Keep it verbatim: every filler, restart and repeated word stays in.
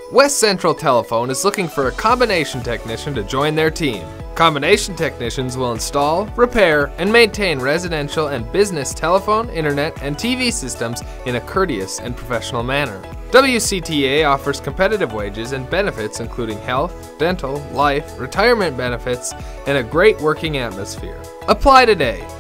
West Central Telephone is looking for a combination technician to join their team. Combination technicians will install, repair, and maintain residential and business telephone, internet, and T V systems in a courteous and professional manner. W C T A offers competitive wages and benefits including health, dental, life, retirement benefits, and a great working atmosphere. Apply today.